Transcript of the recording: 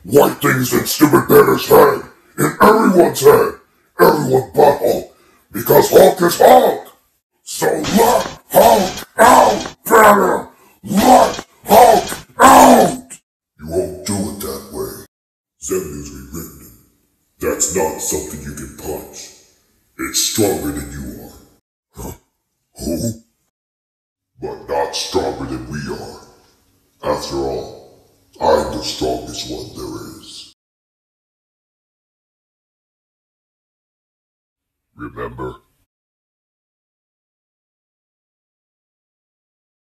white things in Stupid Banner's head, in everyone's head, everyone but Hulk, because Hulk is Hulk. So let Hulk out, Banner! Let Hulk out! You won't do it that way. Xemna's rewritten him. That's not something you can punch. It's stronger than you are. Huh? Who? But not stronger than we are. After all, I'm the strongest one there is. Remember?